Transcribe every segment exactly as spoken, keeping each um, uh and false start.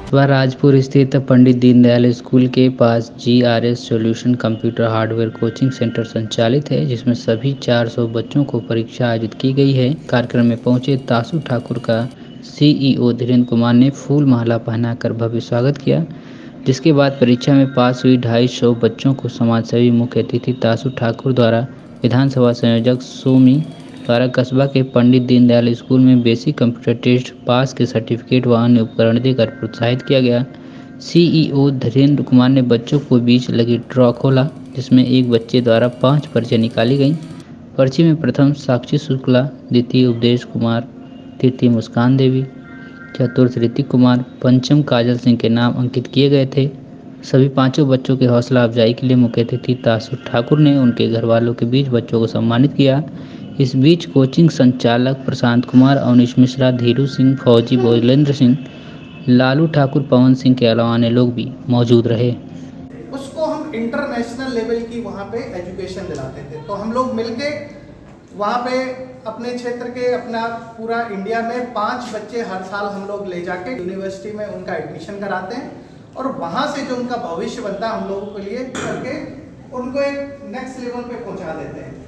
वह राजपुर स्थित पंडित दीनदयाल स्कूल के पास G R S solution computer hardware coaching centre संचालित है, जिसमें सभी चार सौ बच्चों को परीक्षा आयोजित की गई है। कार्यक्रम में पहुंचे तासु ठाकुर का सी ई ओ धीरेन्द्र कुमार ने फूल माला पहनाकर भव्य स्वागत किया, जिसके बाद परीक्षा में पास हुई ढाई सौ बच्चों को समाजसेवी मुख्य अतिथि तासु ठाकुर द्वारा विधानसभा संयोजक सोमी द्वारा कस्बा के पंडित दीनदयाल स्कूल में बेसिक कंप्यूटर टेस्ट पास के सर्टिफिकेट व अन्य उपकरण देकर प्रोत्साहित किया गया। सी ई ओ धीरेन्द्र कुमार ने बच्चों को बीच लगी ड्रॉ खोला, जिसमें एक बच्चे द्वारा पांच पर्चियां निकाली गईं। पर्ची में प्रथम साक्षी शुक्ला, द्वितीय उपदेश कुमार, तृतीय मुस्कान देवी, चतुर्थ ऋतिक कुमार, पंचम काजल सिंह के नाम अंकित किए गए थे। सभी पांचों बच्चों की हौसला अफजाई के लिए मुख्य अतिथि तासु ठाकुर ने उनके घर वालों के बीच बच्चों को सम्मानित किया। इस बीच कोचिंग संचालक प्रशांत कुमार, अवनीश मिश्रा, धीरू सिंह, फौजी भोजलेंद्र सिंह, लालू ठाकुर, पवन सिंह के अलावा अन्य लोग भी मौजूद रहे। उसको हम इंटरनेशनल लेवल की वहाँ पे एजुकेशन दिलाते थे। तो हम लोग मिलके वहाँ पे अपने क्षेत्र के, अपना पूरा इंडिया में पांच बच्चे हर साल हम लोग ले जाके यूनिवर्सिटी में उनका एडमिशन कराते हैं और वहाँ से जो उनका भविष्य बनता है हम लोगों के लिए करके उनको एक नेक्स्ट लेवल पे पहुँचा देते हैं।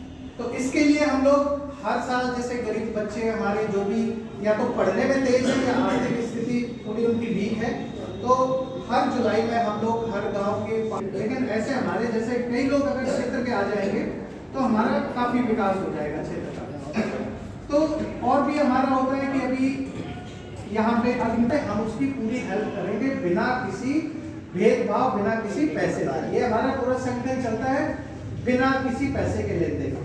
तो इसके लिए हम लोग हर साल, जैसे गरीब बच्चे हमारे जो भी या तो पढ़ने में तेज है या आर्थिक स्थिति थोड़ी उनकी वीक है, तो हर जुलाई में हम लोग हर गांव के, लेकिन ऐसे हमारे जैसे कई लोग अगर क्षेत्र के आ जाएंगे तो हमारा काफी विकास हो जाएगा क्षेत्र का। तो और भी हमारा होता है कि अभी यहाँ पे अभी हम उसकी पूरी हेल्प करेंगे बिना किसी भेदभाव, बिना किसी पैसे का। ये हमारा पूरा संगठन चलता है बिना किसी पैसे के लेन देन।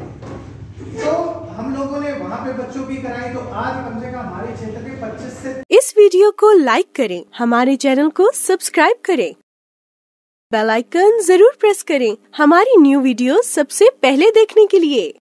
तो हम लोगों ने वहाँ पे बच्चों की कराई, तो आज कम से कम हमारे क्षेत्र के पच्चीस से इस वीडियो को लाइक करें, हमारे चैनल को सब्सक्राइब करें, बेल आइकन जरूर प्रेस करें हमारी न्यू वीडियो सबसे पहले देखने के लिए।